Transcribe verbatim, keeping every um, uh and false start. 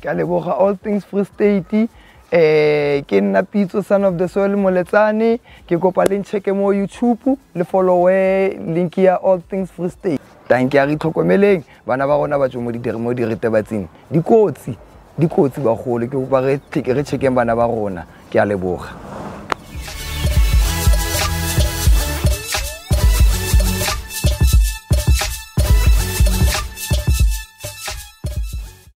ke a leboga All Things Free State. Eh ke nna Pitso Son of the Soil Moletsane ke kopa le ncheke mo YouTube le follow link ya All Things Free State. Thank you re tlhokomeleng bana ba rona ba tswe mo di dire mo di ritebatsing dikotsi dikotsi ba gole ke kopa re re chekeng bana ba rona ke a leboga.